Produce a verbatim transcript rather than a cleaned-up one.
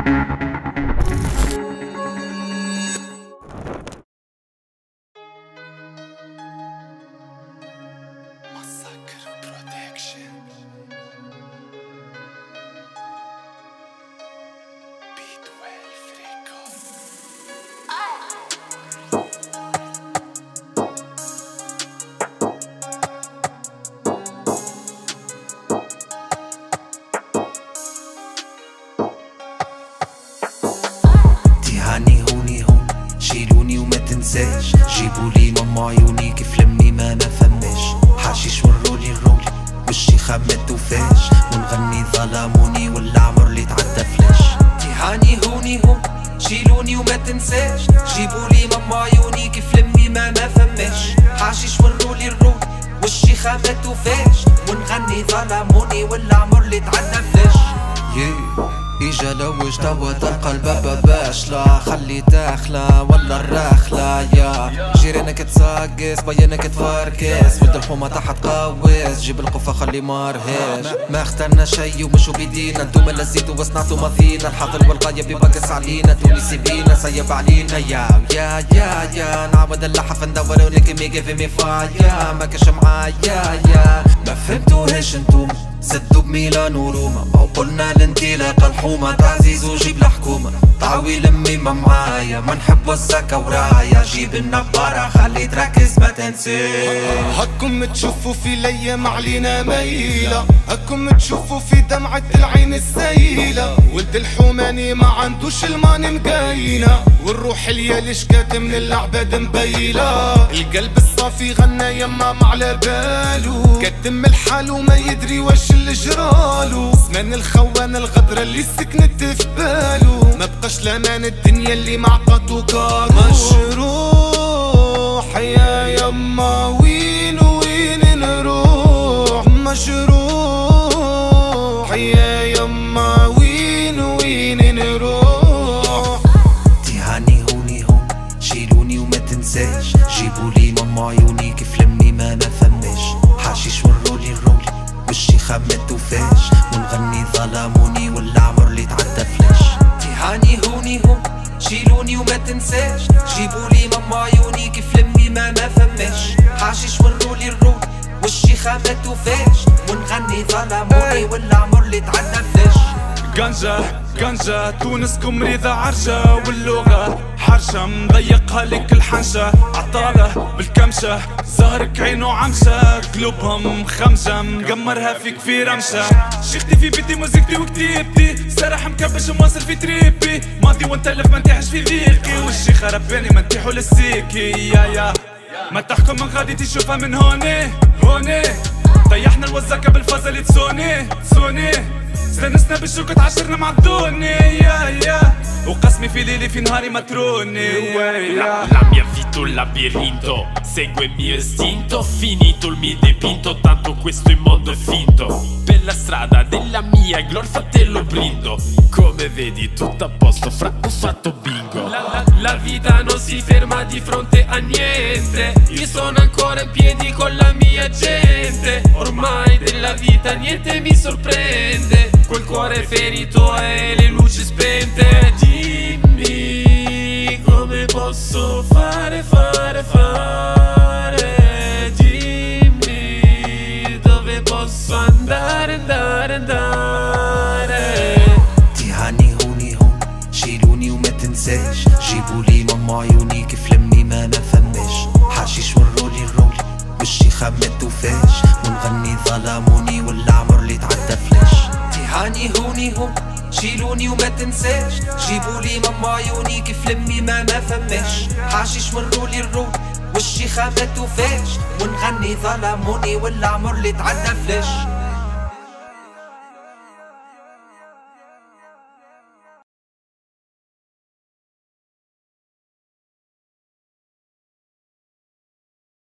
شيلوني وما تنساش، جيبولي ماما عيوني كيف لمي ما ما فماش، حشيش ورولي الرولي وشي خمت وفاش، ونغني ظلموني والعمر اللي تعدى فلاش. تيهاني هوني هون شيلوني وما تنساش، جيبولي ماما عيوني كيف لمي ما ما فماش، حشيش ورولي الرولي وشي خمت وفاش، ونغني ظلموني والعمر اللي تعدى فلاش. yeah. إجا لوج توا تلقى البابا باشلة، خلي داخلة ولا الراخلة يا جيرانك تساقس بيانك تفركس، ولد الحومة تحت قوس جيب القفة خلي مارهاش. ما اخترنا شي ومشو بيدينا، انتوما اللي زيتو وصنعتو ماضينا، الحاضر والغاية بيبقس علينا، تونسي بينا سيب علينا يا يا يا يا نعاود اللحف ندور ولكن مي جيف مي فايا، ما كاش معايا يا ما فهمتوهاش انتوما، سدوا بميلان وروما وقلنا الانطلاقة الحومة تعزيز وجيب الحكومة، طاوي لمي ما معايا ما نحب وساكا ورايا، جيب النبارة خلي تركز ما تنسي. هكم تشوفوا في الايام علينا ميلة، هكم تشوفوا في دمعة العين السيلة، ولد الحوماني ما عندوش الماني مقاينة، والروح اللي شكات من العباد مبيلة، القلب الصافي غنى يما ما على بالو، كدم الحال وما يدري واش اللي جرالو، زمان الخوان الغدرة اللي سكنت في بالو، ما بقاش لامان الدنيا اللي ما عطاتو كارو، مجروح يا يما وين وين نروح، مجروح يا يما وين وين نروح. تيهاني هوني هون شيلوني وما تنساش، جيبولي ماما عيوني كيف لمي ما ما فماش، حشيش ورولي الرولي وشي خمت وفاش، ونغني ظلموني والعمر اللي تعدى فلاش. تيهاني هوني هون شيلوني وما تنساش، جيبولي ماما عيوني كيف لمي ما ما فماش، حشيش ورولي الرولي وشي خمت وفاش، ونغني ظلموني والعمر اللي تعدى فلاش. قنجة قنجة تونسكم مريضة عرجة، واللغة حرشة مضيقها لك الحنشة، عطالة بالكمشة زهرك عينو عمشة، قلوبهم خمجة مقمرها فيك في رمشة، شيختي في بيتي موزيكتي وكتيبتي، سرح مكبش مواصل في تريبي، ماضي وانتلف ما نتيحش في ذيقي، والشيخة رباني ما نتيحو للسيكي يا يا ما تحكم من غادي تشوفها من هوني هوني، طيحنا الوزاكة بالفازة تسوني تسوني، استنسنا بالشوكة تعشرنا مع الدوني يا يا وقسمي في ليلي في نهاري ما تروني. La, la mia vita un labirinto, segue il mio istinto, finito il mio dipinto, tanto questo il mondo è finto, per la strada della mia gloria fratello brindo, come vedi tutto a posto fra ho fatto bingo. La, la, la vita non si ferma di fronte a niente, io sono ancora in piedi con la mia gente, ormai della vita niente mi sorprende, quel cuore ferito e le luci spente. Dimmi come posso fare, fare, fare, dimmi dove posso andare, andare, andare. تيهاني هوني هون شيلوني وما تنساش، جيبولي ماما عيوني كيف لمي ما ما فماش، حشيش ورولي الرولي وشي خمت وفاش، ونغني ظلموني والعمر اللي تعدى فلاش. تيهاني هوني هون شيلوني وما تنساش، جيبولي ماما عيوني كيف لمي ما ما فماش، حشيش ورولي الرولي وشي خمت وفاش، ونغني ظلموني والعمر اللي تعدى فلاش.